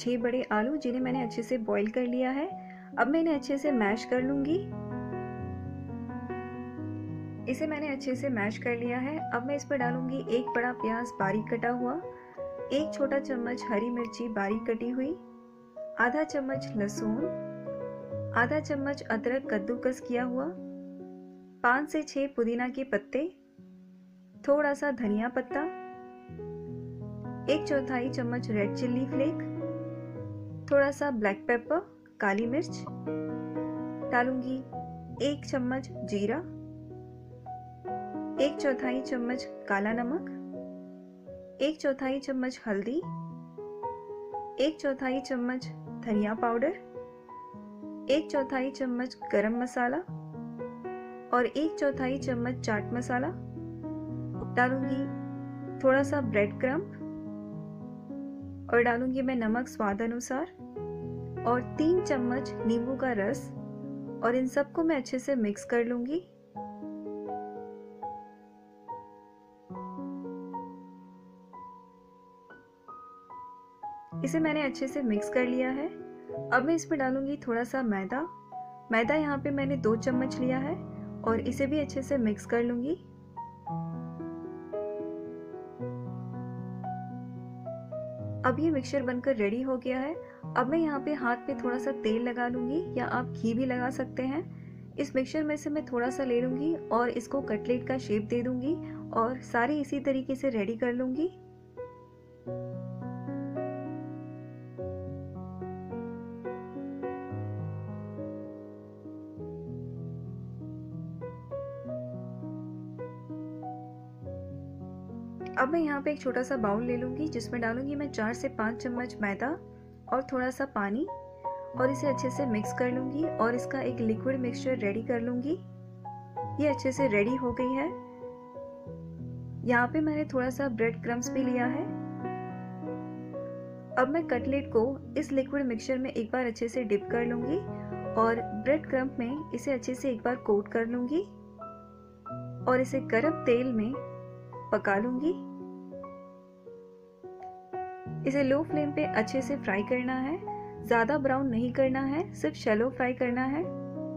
6 बड़े आलू जिन्हें मैंने अच्छे से बॉईल कर लिया है। अब मैं इन्हें अच्छे से मैश कर लूँगी। इसे मैंने अच्छे से मैश कर लिया है। अब मैं इस पर डालूँगी 1 बड़ा प्याज बारीक कटा हुआ, 1 छोटा चम्मच हरी मिर्ची बारीक कटी हुई, आधा चम्मच लहसुन, आधा चम्मच अदरक कद्दूकस किया हुआ, 5 से 6 पुदीना के पत्ते, थोड़ा सा धनिया पत्ता, 1/4 चम्मच रेड चिल्ली फ्लेक, थोड़ा सा ब्लैक पेपर काली मिर्च, डालूंगी 1 चम्मच जीरा, 1/4 चम्मच काला नमक, 1/4 चम्मच हल्दी, 1/4 चम्मच धनिया पाउडर, 1/4 चम्मच गरम मसाला और 1/4 चम्मच चाट मसाला। डालूंगी थोड़ा सा ब्रेड क्रम्ब और डालूंगी मैं नमक स्वाद अनुसार और 3 चम्मच नींबू का रस और इन सबको मैं अच्छे से मिक्स कर लूंगी। इसे मैंने अच्छे से मिक्स कर लिया है। अब मैं इसमें डालूंगी थोड़ा सा मैदा यहाँ पे मैंने 2 चम्मच लिया है और इसे भी अच्छे से मिक्स कर लूंगी। अब ये मिक्सचर बनकर रेडी हो गया है। अब मैं यहाँ पे हाथ पे थोड़ा सा तेल लगा लूंगी या आप घी भी लगा सकते हैं। इस मिक्सचर में से मैं थोड़ा सा ले लूंगी और इसको कटलेट का शेप दे दूंगी और सारे इसी तरीके से रेडी कर लूंगी। अब मैं यहाँ पे एक छोटा सा बाउल ले लूँगी जिसमें डालूँगी मैं 4 से 5 चम्मच मैदा और थोड़ा सा पानी और इसे अच्छे से मिक्स कर लूँगी और इसका एक लिक्विड मिक्सचर रेडी कर लूँगी। ये अच्छे से रेडी हो गई है। यहाँ पे मैंने थोड़ा सा ब्रेड क्रम्स भी लिया है। अब मैं कटलेट को इस लिक्विड मिक्सचर में एक बार अच्छे से डिप कर लूँगी और ब्रेड क्रम्प में इसे अच्छे से एक बार कोट कर लूँगी और इसे गरम तेल में पका लूंगी। इसे लो फ्लेम पे अच्छे से फ्राई करना है, ज्यादा ब्राउन नहीं करना है, सिर्फ शैलो फ्राई करना है।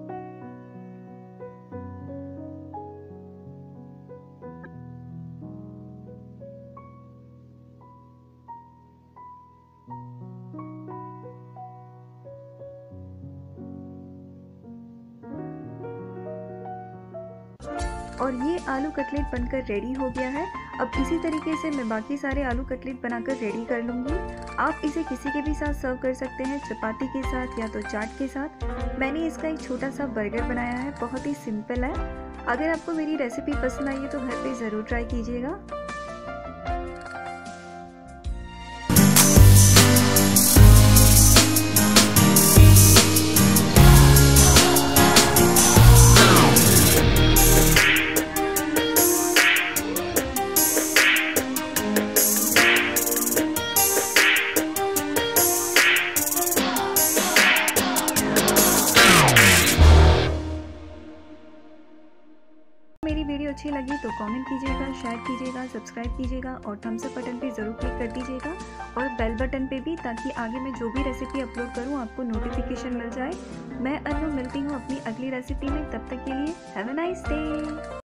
और ये आलू कटलेट बनकर रेडी हो गया है। अब इसी तरीके से मैं बाकी सारे आलू कटलेट बनाकर रेडी कर लूँगी। आप इसे किसी के भी साथ सर्व कर सकते हैं, चपाती के साथ या तो चाट के साथ। मैंने इसका एक छोटा सा बर्गर बनाया है, बहुत ही सिंपल है। अगर आपको मेरी रेसिपी पसंद आई है तो घर पे ज़रूर ट्राई कीजिएगा। मेरी वीडियो अच्छी लगी तो कमेंट कीजिएगा, शेयर कीजिएगा, सब्सक्राइब कीजिएगा और थम्स अप बटन पे ज़रूर क्लिक कर दीजिएगा और बेल बटन पे भी, ताकि आगे मैं जो भी रेसिपी अपलोड करूँ आपको नोटिफिकेशन मिल जाए। मैं अनु मिलती हूँ अपनी अगली रेसिपी में, तब तक के लिए हैव अ नाइस डे।